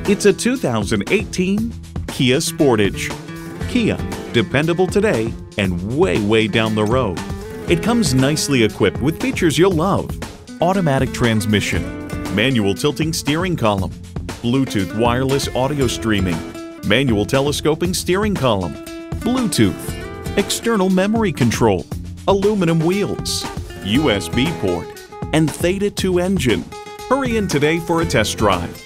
It's a 2018 Kia Sportage. Kia, dependable today and way down the road. It comes nicely equipped with features you'll love: automatic transmission, manual tilting steering column, Bluetooth wireless audio streaming, manual telescoping steering column, Bluetooth, external memory control, aluminum wheels, USB port, and Theta 2 engine. Hurry in today for a test drive.